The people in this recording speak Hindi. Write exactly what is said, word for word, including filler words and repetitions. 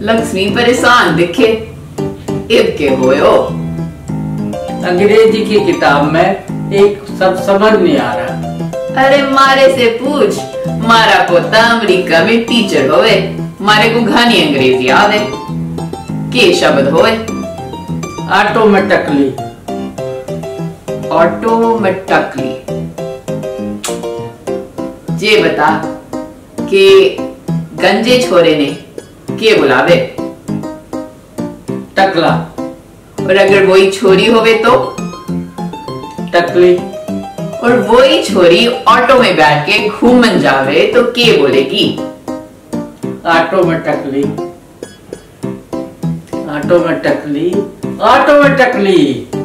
लक्ष्मी परेशान दिखे, इब के होयो? अंग्रेजी की किताब में एक सब समझ नहीं आ रहा। अरे मारे से पूछ, मारा पोता अमेरिका में टीचर होवे, मारे को घनी अंग्रेजी आवे। के शब्द होवे? ऑटोमेटिकली। ऑटोमेटिकली। ये बता कि गंजे छोरे ने के बुलावे? टकला। और अगर वही छोरी होवे तो? टकली। और वही छोरी ऑटो में बैठ के घूमन जावे तो के बोलेगी? ऑटोमेटिकली। ऑटोमेटिकली। ऑटोमेटिकली।